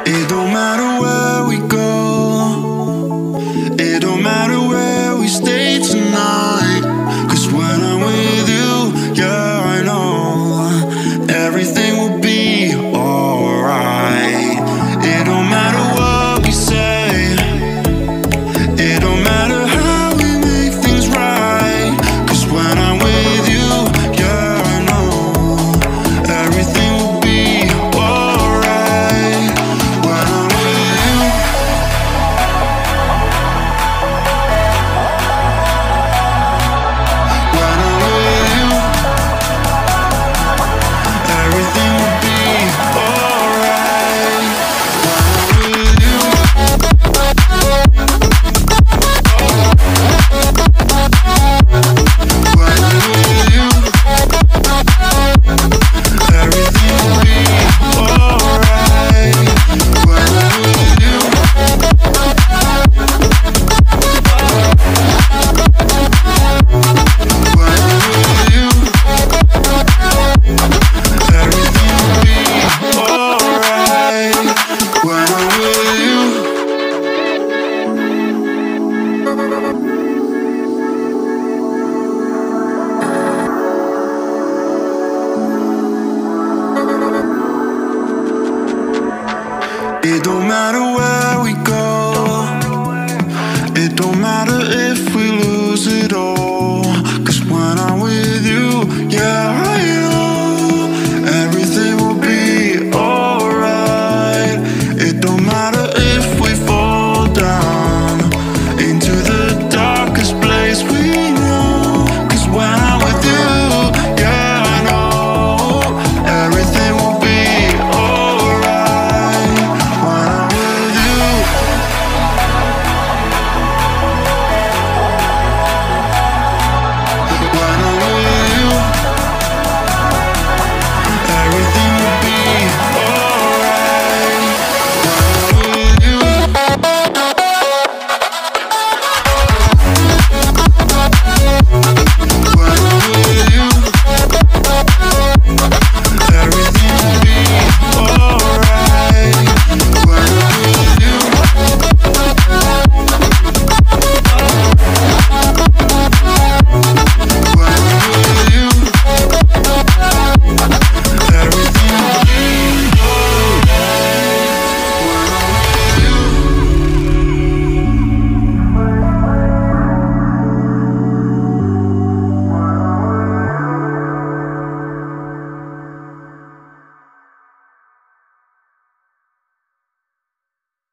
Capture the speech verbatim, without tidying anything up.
It don't matter where we go, it don't matter where we stay tonight. Cause when I'm with you, yeah, I know everything will be alright. It don't matter what we say, it don't matter how we make things right. Cause when I'm with you, yeah, I know everything will be alright. When I'm with you, when I'm with you, everything will be alright. When I'm with you, when I'm with you, everything will be alright. When I'm with you, when I'm with you, everything will be alright. When I'm with you. It don't matter where we go, it don't matter if we lose it all. Cause when I'm with you, yeah,